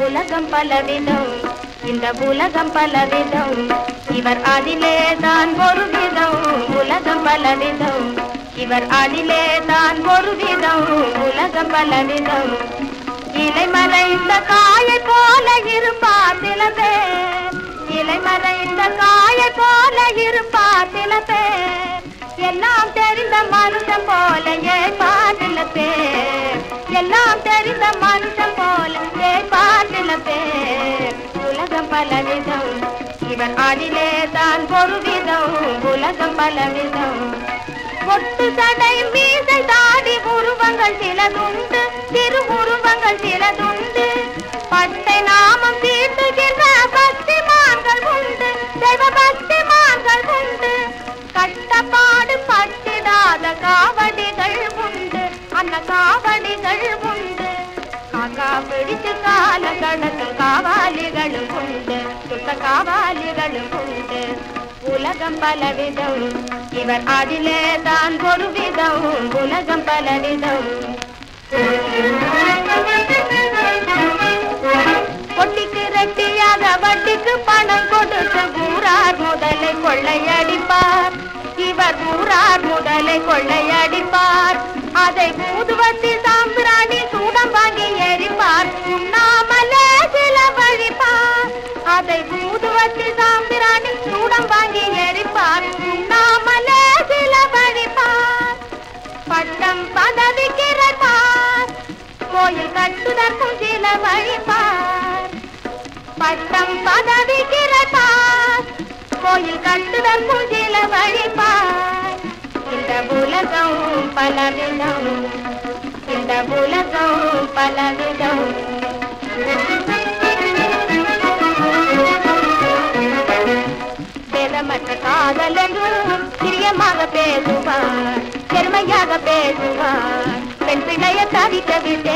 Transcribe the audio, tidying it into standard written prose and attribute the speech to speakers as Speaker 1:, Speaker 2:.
Speaker 1: உலகம் பலவிதம், இந்த உலகம் பலவிதம், இவர் அதிலே தான் ஒரு விதம். உலகம் பலவிதம், இவர் அதிலே தான் ஒரு விதம். உலகம் பலவிதம். இலை மறைந்த காயை போல இருப்பார் சில பேர், இலை மறைந்த காயை போல இருப்பார் சில பேர். எல்லாம் தெரிந்த மனுஷன் போல ஏற்பார் சில பேர், எல்லாம் தெரிந்த மனுஷன் போல ஏற்பார் சில பேர். உலகம் பலவிதம், இவன் அதிலே தான் ஒரு விதம். உலகம் பலவிதம். பொட்டு சடை மீசை தாடி உருவங்கள் சிலதுண்டு, திரு உருவங்கள் சிலதுண்டு. பட்டை நாமம் தீட்டுகின்ற பக்திமான்கள் உண்டு, தெய்வ பக்திமான்கள் உண்டு. கட்டப்பாடு பட்டிடாத காவடிகள் உண்டு, அந்த காவடிகள் உண்டு. காக்கா பிடிச்சு கால கடத்தும் காவாலிகளும் உண்டு, சுத்த காவாலிகளும் உண்டு. உலகம் பலவிதம், இவர் அதிலே தான் ஒரு விதம். உலகம் பலவிதம். பொட்டிக்கு ரெட்டியாக வட்டிக்கு பணம் கொடுத்து ஊரார் முதலை கொள்ளையடிப்பார். இவர் ஊரார் முதலை கொள்ளையடிப்பார். அதை ஊதுவத்தி சாம்பிராணி சூடம் வாங்கி எரிப்பார், உண்ணாமலே சில வழிப்பார். அதை ஊதுவத்தி சாம்பிராணி சூடம் வாங்கி எரிப்பார், உண்ணாமலே சில வழிப்பார். பட்டம் பதவி கிரைப்பார், கோயில் கட்டுதற்கும் சில வழிப்பார். பட்டம் பதவி கிரைப்பார், கோயில் கட்டுதற்கும் சில வழிப்பார். இந்த உலகம் பலவிதம், இந்த உலகம் பலவிதம். வேதமற்ற காதல் என்றும் பிரியமாக பேசுவார், பெருமையாக பேசுவார். பெண் பிள்ளைய தவிக்க விட்டு